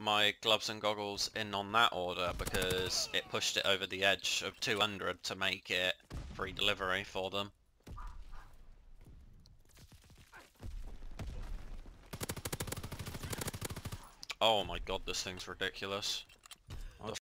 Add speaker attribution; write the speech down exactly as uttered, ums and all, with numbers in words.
Speaker 1: my gloves and goggles in on that order because it pushed it over the edge of two hundred to make it free delivery for them. Oh my god, this thing's ridiculous.